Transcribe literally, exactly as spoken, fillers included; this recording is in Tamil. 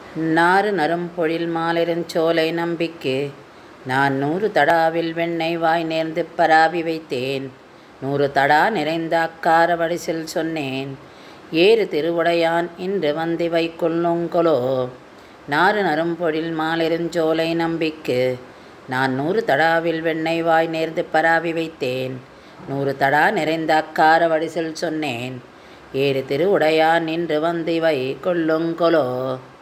நாறு நறும்பொழில் மாலிருஞ்சோலை நம்பிக்கு நான் நூறு தடாவில் வெண்ணெய் வாய் நேர்ந்து பராபி வைத்தேன். நூறு தடா நிறைந்த அக்கார வடிசில் சொன்னேன். ஏறு திருவுடையான் இன்று வந்திவை கொள்ளுங்கொலோ. நாறு நறும்பொழில் மாலிருஞ்சோலை நம்பிக்கு நான் நூறு தடாவில் வெண்ணெய் வாய் நேர்ந்து பராபி வைத்தேன். நூறு தடா நிறைந்த அக்கார வடிசில் சொன்னேன். ஏறு திருவுடையான் இன்று வந்திவை கொள்ளுங்கொலோ.